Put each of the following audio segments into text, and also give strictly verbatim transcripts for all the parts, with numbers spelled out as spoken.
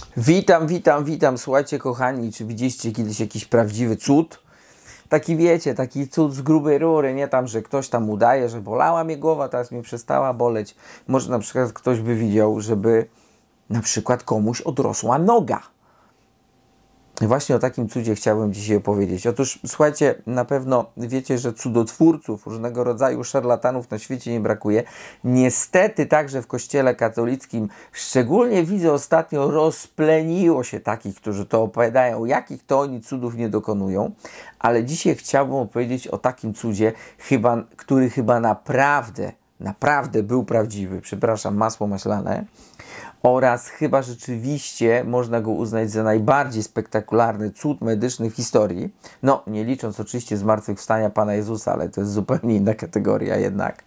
Witam, witam, witam. Słuchajcie, kochani, czy widzieliście kiedyś jakiś prawdziwy cud? Taki, wiecie, taki cud z grubej rury, nie tam, że ktoś tam udaje, że bolała mnie głowa, teraz mi przestała boleć. Może na przykład ktoś by widział, żeby na przykład komuś odrosła noga. I właśnie o takim cudzie chciałbym dzisiaj opowiedzieć. Otóż, słuchajcie, na pewno wiecie, że cudotwórców, różnego rodzaju szarlatanów na świecie nie brakuje. Niestety także w kościele katolickim, szczególnie widzę ostatnio, rozpleniło się takich, którzy to opowiadają, jakich to oni cudów nie dokonują. Ale dzisiaj chciałbym opowiedzieć o takim cudzie, chyba, który chyba naprawdę, naprawdę był prawdziwy. Przepraszam, masło maślane. Oraz chyba rzeczywiście można go uznać za najbardziej spektakularny cud medyczny w historii. No, nie licząc oczywiście zmartwychwstania Pana Jezusa, ale to jest zupełnie inna kategoria jednak.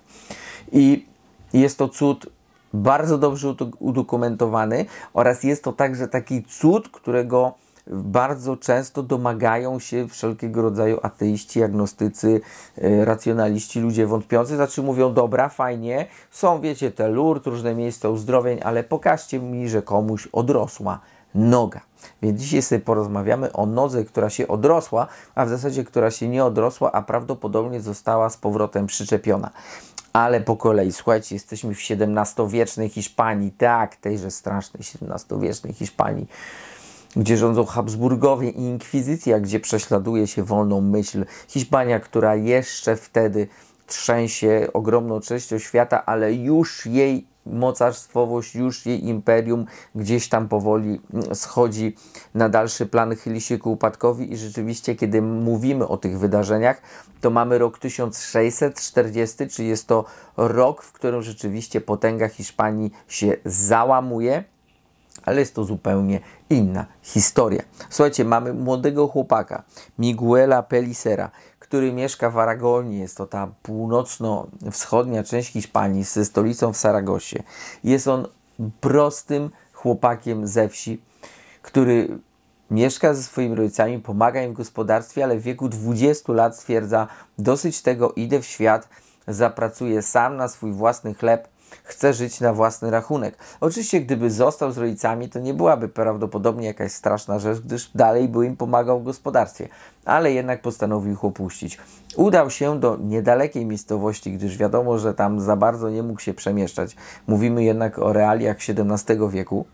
I jest to cud bardzo dobrze udokumentowany oraz jest to także taki cud, którego bardzo często domagają się wszelkiego rodzaju ateiści, agnostycy, yy, racjonaliści, ludzie wątpiący. Znaczy mówią, dobra, fajnie, są, wiecie, te Lourdes, różne miejsca uzdrowień, ale pokażcie mi, że komuś odrosła noga. Więc dzisiaj sobie porozmawiamy o nodze, która się odrosła, a w zasadzie, która się nie odrosła, a prawdopodobnie została z powrotem przyczepiona. Ale po kolei, słuchajcie, jesteśmy w siedemnastowiecznej Hiszpanii, tak, tejże strasznej siedemnastowiecznej Hiszpanii, gdzie rządzą Habsburgowie i inkwizycja, gdzie prześladuje się wolną myśl. Hiszpania, która jeszcze wtedy trzęsie ogromną częścią świata, ale już jej mocarstwowość, już jej imperium gdzieś tam powoli schodzi na dalszy plan, chyli się ku upadkowi i rzeczywiście, kiedy mówimy o tych wydarzeniach, to mamy rok tysiąc sześćset czterdziesty, czyli jest to rok, w którym rzeczywiście potęga Hiszpanii się załamuje. Ale jest to zupełnie inna historia. Słuchajcie, mamy młodego chłopaka, Miguela Pellicera, który mieszka w Aragonii. Jest to ta północno-wschodnia część Hiszpanii ze stolicą w Saragosie. Jest on prostym chłopakiem ze wsi, który mieszka ze swoimi rodzicami, pomaga im w gospodarstwie, ale w wieku dwudziestu lat stwierdza, dosyć tego, idę w świat, zapracuję sam na swój własny chleb, chce żyć na własny rachunek. Oczywiście, gdyby został z rodzicami, to nie byłaby prawdopodobnie jakaś straszna rzecz, gdyż dalej by im pomagał w gospodarstwie. Ale jednak postanowił ich opuścić. Udał się do niedalekiej miejscowości, gdyż wiadomo, że tam za bardzo nie mógł się przemieszczać. Mówimy jednak o realiach siedemnastego wieku.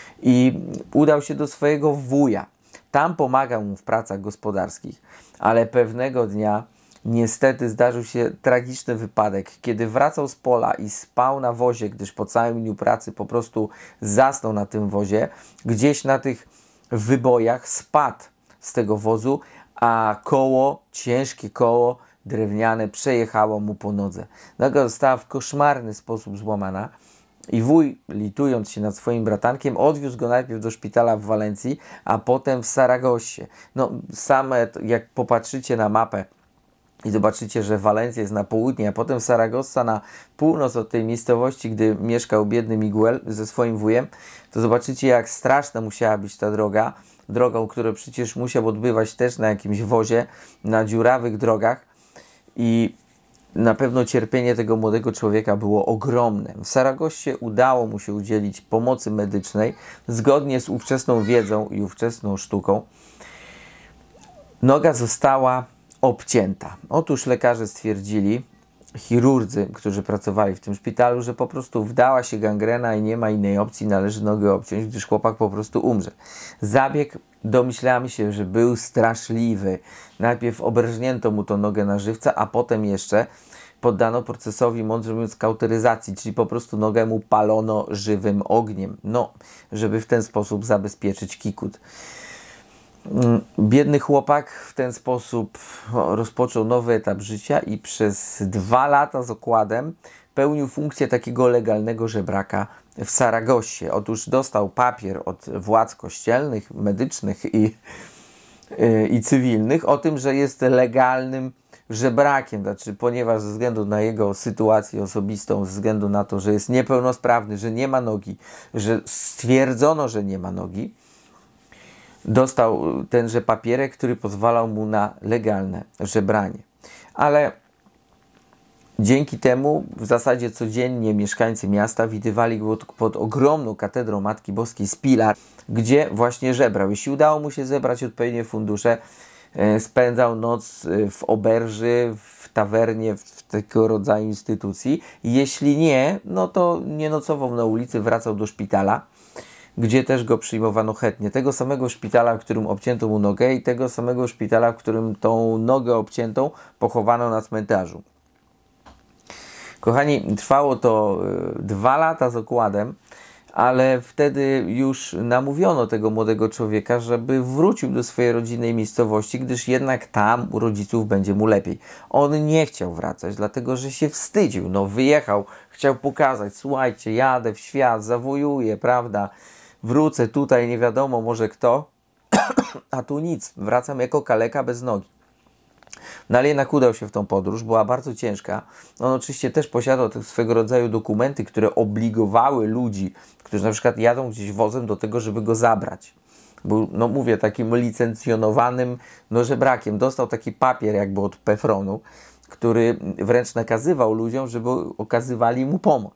I udał się do swojego wuja. Tam pomagał mu w pracach gospodarskich. Ale pewnego dnia niestety zdarzył się tragiczny wypadek, kiedy wracał z pola i spał na wozie, gdyż po całym dniu pracy po prostu zasnął na tym wozie. Gdzieś na tych wybojach spadł z tego wozu, a koło, ciężkie koło drewniane przejechało mu po nodze. Noga została w koszmarny sposób złamana i wuj, litując się nad swoim bratankiem, odwiózł go najpierw do szpitala w Walencji, a potem w Saragossie. No same, jak popatrzycie na mapę, i zobaczycie, że Walencja jest na południe, a potem Saragossa na północ od tej miejscowości, gdy mieszkał biedny Miguel ze swoim wujem, to zobaczycie, jak straszna musiała być ta droga. Drogą, którą przecież musiał odbywać też na jakimś wozie, na dziurawych drogach. I na pewno cierpienie tego młodego człowieka było ogromne. W Saragossie udało mu się udzielić pomocy medycznej, zgodnie z ówczesną wiedzą i ówczesną sztuką. Noga została obcięta. Otóż lekarze stwierdzili, chirurdzy, którzy pracowali w tym szpitalu, że po prostu wdała się gangrena i nie ma innej opcji, należy nogę obciąć, gdyż chłopak po prostu umrze. Zabieg, domyślamy się, że był straszliwy. Najpierw obrżnięto mu tą nogę na żywca, a potem jeszcze poddano procesowi, mądrze mówiąc, kauteryzacji, czyli po prostu nogę mu palono żywym ogniem, no, żeby w ten sposób zabezpieczyć kikut. Biedny chłopak w ten sposób rozpoczął nowy etap życia i przez dwa lata z okładem pełnił funkcję takiego legalnego żebraka w Saragossie. Otóż dostał papier od władz kościelnych, medycznych i, i cywilnych o tym, że jest legalnym żebrakiem, znaczy, ponieważ ze względu na jego sytuację osobistą, ze względu na to, że jest niepełnosprawny, że nie ma nogi, że stwierdzono, że nie ma nogi, dostał tenże papierek, który pozwalał mu na legalne żebranie. Ale Dzięki temu w zasadzie codziennie mieszkańcy miasta widywali go pod, pod ogromną katedrą Matki Boskiej z Pilar, gdzie właśnie żebrał. Jeśli udało mu się zebrać odpowiednie fundusze, e, spędzał noc w oberży, w tawernie, w tego rodzaju instytucji. Jeśli nie, no to nie nocował na ulicy, wracał do szpitala, gdzie też go przyjmowano chętnie. Tego samego szpitala, w którym obcięto mu nogę, i tego samego szpitala, w którym tą nogę obciętą pochowano na cmentarzu. Kochani, trwało to dwa lata z okładem, ale wtedy już namówiono tego młodego człowieka, żeby wrócił do swojej rodzinnej miejscowości, gdyż jednak tam u rodziców będzie mu lepiej. On nie chciał wracać, dlatego że się wstydził. No wyjechał, chciał pokazać, słuchajcie, jadę w świat, zawojuję, prawda, wrócę tutaj, nie wiadomo może kto, a tu nic, wracam jako kaleka bez nogi. No ale jednak udał się w tą podróż, była bardzo ciężka. On oczywiście też posiadał te swego rodzaju dokumenty, które obligowały ludzi, którzy na przykład jadą gdzieś wozem do tego, żeby go zabrać. Był, no mówię, takim licencjonowanym no, żebrakiem. Dostał taki papier jakby od Pefronu, który wręcz nakazywał ludziom, żeby okazywali mu pomoc.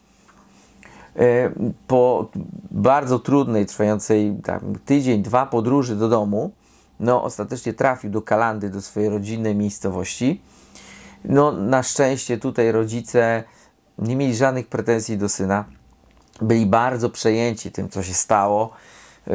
Po bardzo trudnej, trwającej tam, tydzień, dwa podróży do domu, no ostatecznie trafił do Kalandy, do swojej rodzinnej miejscowości. No na szczęście tutaj rodzice nie mieli żadnych pretensji do syna. Byli bardzo przejęci tym, co się stało, yy,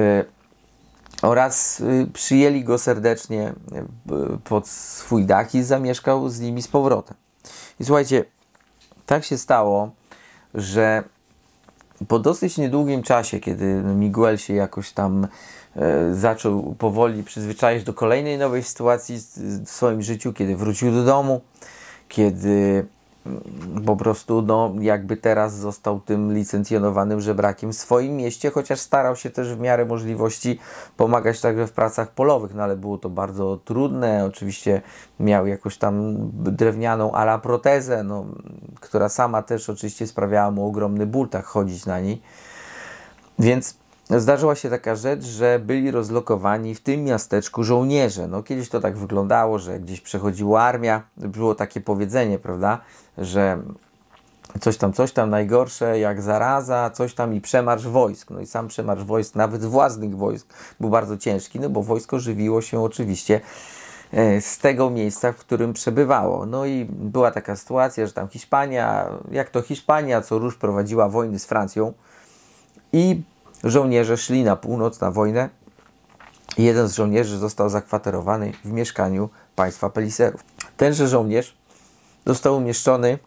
oraz yy, przyjęli go serdecznie yy, pod swój dach i zamieszkał z nimi z powrotem. I słuchajcie, tak się stało, że po dosyć niedługim czasie, kiedy Miguel się jakoś tam e, zaczął powoli przyzwyczaić do kolejnej nowej sytuacji w swoim życiu, kiedy wrócił do domu, kiedy po prostu no, jakby teraz został tym licencjonowanym żebrakiem w swoim mieście, chociaż starał się też w miarę możliwości pomagać także w pracach polowych, no ale było to bardzo trudne. Oczywiście miał jakąś tam drewnianą ala protezę, no, która sama też oczywiście sprawiała mu ogromny ból tak chodzić na niej. Więc zdarzyła się taka rzecz, że byli rozlokowani w tym miasteczku żołnierze. No, kiedyś to tak wyglądało, że gdzieś przechodziła armia, było takie powiedzenie, prawda, że coś tam, coś tam najgorsze jak zaraza, coś tam i przemarsz wojsk. No i sam przemarsz wojsk, nawet własnych wojsk, był bardzo ciężki, no bo wojsko żywiło się oczywiście z tego miejsca, w którym przebywało. No i była taka sytuacja, że tam Hiszpania, jak to Hiszpania, co róż prowadziła wojny z Francją i żołnierze szli na północ na wojnę. Jeden z żołnierzy został zakwaterowany w mieszkaniu państwa Peliserów. Tenże żołnierz został umieszczony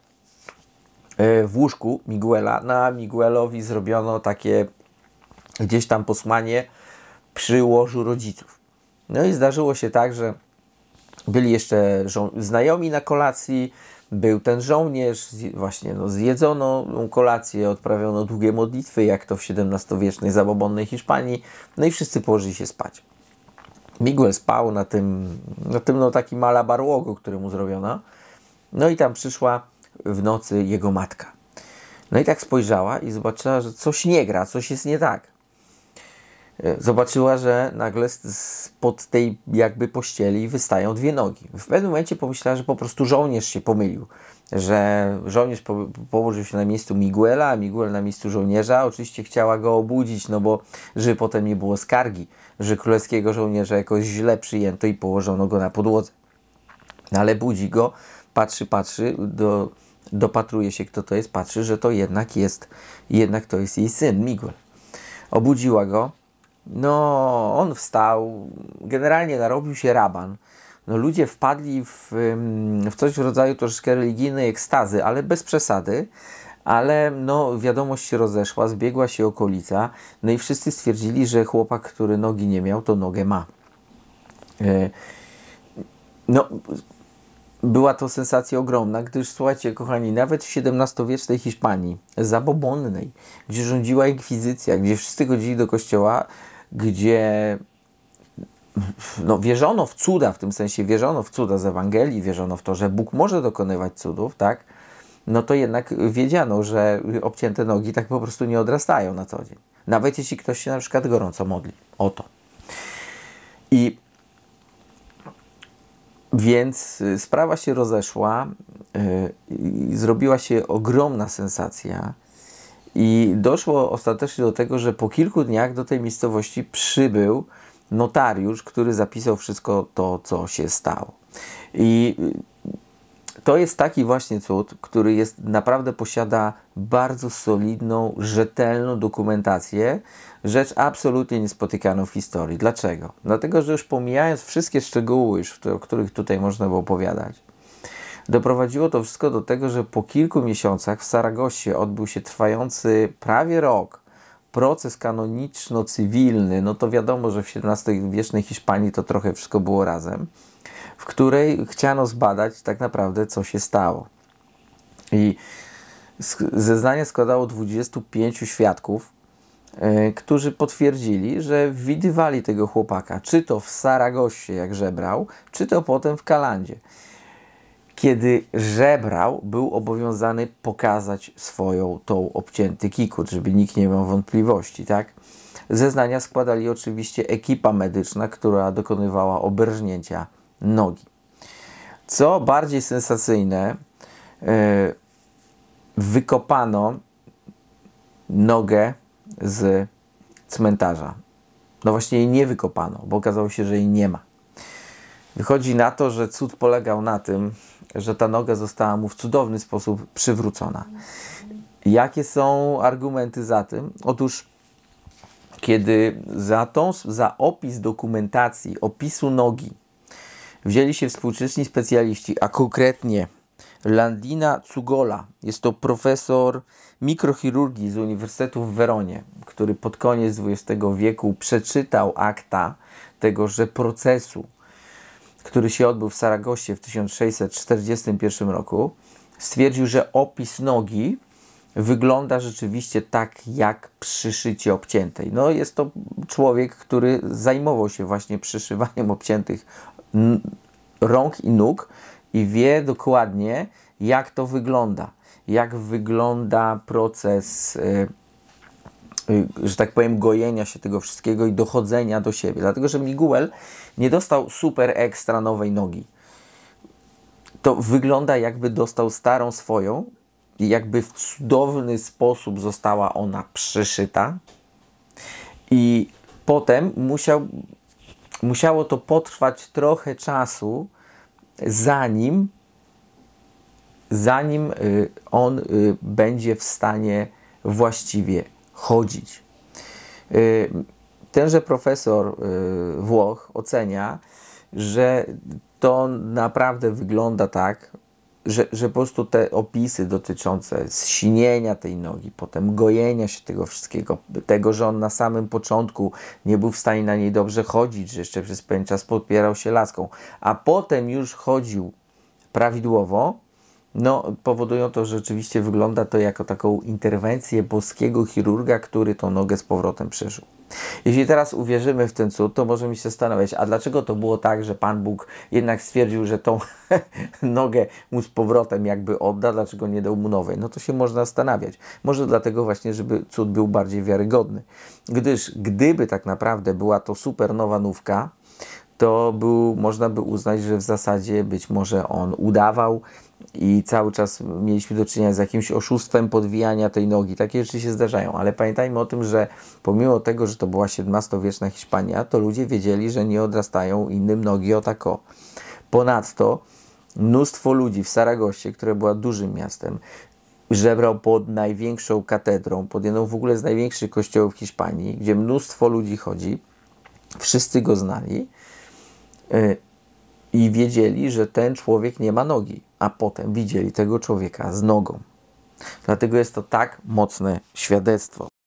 w łóżku Miguela. Na Miguelowi zrobiono takie gdzieś tam posłanie przy łożu rodziców. No i zdarzyło się tak, że byli jeszcze znajomi na kolacji, był ten żołnierz, właśnie no, zjedzono kolację, odprawiono długie modlitwy, jak to w siedemnastowiecznej zabobonnej Hiszpanii, no i wszyscy położyli się spać. Miguel spał na tym, na tym no, takim malabarłogu, który mu zrobiono, no i tam przyszła w nocy jego matka. No i tak spojrzała i zobaczyła, że coś nie gra, coś jest nie tak. Zobaczyła, że nagle spod tej jakby pościeli wystają dwie nogi. W pewnym momencie pomyślała, że po prostu żołnierz się pomylił, że żołnierz po, położył się na miejscu Miguela, a Miguel na miejscu żołnierza. Oczywiście chciała go obudzić, no bo żeby potem nie było skargi, że królewskiego żołnierza jakoś źle przyjęto i położono go na podłodze. No ale budzi go, patrzy, patrzy, do, dopatruje się, kto to jest, patrzy, że to jednak jest, jednak to jest jej syn, Miguel. Obudziła go. No, on wstał, generalnie narobił się raban. No, ludzie wpadli w, w coś w rodzaju troszeczkę religijnej ekstazy, ale bez przesady. Ale no, wiadomość się rozeszła, zbiegła się okolica, no i wszyscy stwierdzili, że chłopak, który nogi nie miał, to nogę ma. No, była to sensacja ogromna, gdyż słuchajcie, kochani, nawet w siedemnastowiecznej Hiszpanii, zabobonnej, gdzie rządziła inkwizycja, gdzie wszyscy chodzili do kościoła, gdzie no, wierzono w cuda, w tym sensie wierzono w cuda z Ewangelii, wierzono w to, że Bóg może dokonywać cudów, tak? No to jednak wiedziano, że obcięte nogi tak po prostu nie odrastają na co dzień. Nawet jeśli ktoś się na przykład gorąco modli. O to. I Więc sprawa się rozeszła i zrobiła się ogromna sensacja i doszło ostatecznie do tego, że po kilku dniach do tej miejscowości przybył notariusz, który zapisał wszystko to, co się stało. I to jest taki właśnie cud, który jest, naprawdę posiada bardzo solidną, rzetelną dokumentację, rzecz absolutnie niespotykaną w historii. Dlaczego? Dlatego, że już pomijając wszystkie szczegóły, już, o których tutaj można było opowiadać, doprowadziło to wszystko do tego, że po kilku miesiącach w Saragossie odbył się trwający prawie rok proces kanoniczno-cywilny, no to wiadomo, że w siedemnastowiecznej Hiszpanii to trochę wszystko było razem, w której chciano zbadać tak naprawdę, co się stało. I zeznanie składało dwudziestu pięciu świadków, yy, którzy potwierdzili, że widywali tego chłopaka, czy to w Saragossie, jak żebrał, czy to potem w Kalandzie. Kiedy żebrał, był obowiązany pokazać swoją tą obcięty kikut, żeby nikt nie miał wątpliwości, tak? Zeznania składali oczywiście ekipa medyczna, która dokonywała oberżnięcia nogi. Co bardziej sensacyjne, yy, wykopano nogę z cmentarza. No właśnie jej nie wykopano, bo okazało się, że jej nie ma. Wychodzi na to, że cud polegał na tym, że ta noga została mu w cudowny sposób przywrócona. Jakie są argumenty za tym? Otóż, kiedy za, tą, za opis dokumentacji, opisu nogi wzięli się współczesni specjaliści, a konkretnie Landina Cugola, jest to profesor mikrochirurgii z Uniwersytetu w Weronie, który pod koniec dwudziestego wieku przeczytał akta tegoże procesu, który się odbył w Saragossie w tysiąc sześćset czterdziestym pierwszym roku, stwierdził, że opis nogi wygląda rzeczywiście tak jak przy szycie obciętej. No jest to człowiek, który zajmował się właśnie przyszywaniem obciętych rąk i nóg i wie dokładnie, jak to wygląda. Jak wygląda proces, yy, że tak powiem, gojenia się tego wszystkiego i dochodzenia do siebie. Dlatego, że Miguel nie dostał super ekstra nowej nogi. To wygląda, jakby dostał starą swoją i jakby w cudowny sposób została ona przyszyta i potem musiał, musiało to potrwać trochę czasu, zanim zanim y, on y, będzie w stanie właściwie chodzić. Y, tenże profesor y, Włoch ocenia, że to naprawdę wygląda tak, że, że po prostu te opisy dotyczące zsinienia tej nogi, potem gojenia się tego wszystkiego, tego, że on na samym początku nie był w stanie na niej dobrze chodzić, że jeszcze przez pewien czas podpierał się laską, a potem już chodził prawidłowo, no powodują to, że rzeczywiście wygląda to jako taką interwencję boskiego chirurga, który tą nogę z powrotem przeszył. Jeśli teraz uwierzymy w ten cud, to możemy się zastanawiać, a dlaczego to było tak, że Pan Bóg jednak stwierdził, że tą nogę mu z powrotem jakby odda, dlaczego nie dał mu nowej? No to się można zastanawiać. Może dlatego właśnie, żeby cud był bardziej wiarygodny. Gdyż gdyby tak naprawdę była to super nowa nówka, to był, można by uznać, że w zasadzie być może on udawał i cały czas mieliśmy do czynienia z jakimś oszustwem podwijania tej nogi. Takie rzeczy się zdarzają, ale pamiętajmy o tym, że pomimo tego, że to była siedemnastowieczna Hiszpania, to ludzie wiedzieli, że nie odrastają innym nogi o tako. Ponadto mnóstwo ludzi w Saragossie, które była dużym miastem, żebrał pod największą katedrą, pod jedną w ogóle z największych kościołów w Hiszpanii, gdzie mnóstwo ludzi chodzi, wszyscy go znali yy, i wiedzieli, że ten człowiek nie ma nogi, a potem widzieli tego człowieka z nogą. Dlatego jest to tak mocne świadectwo.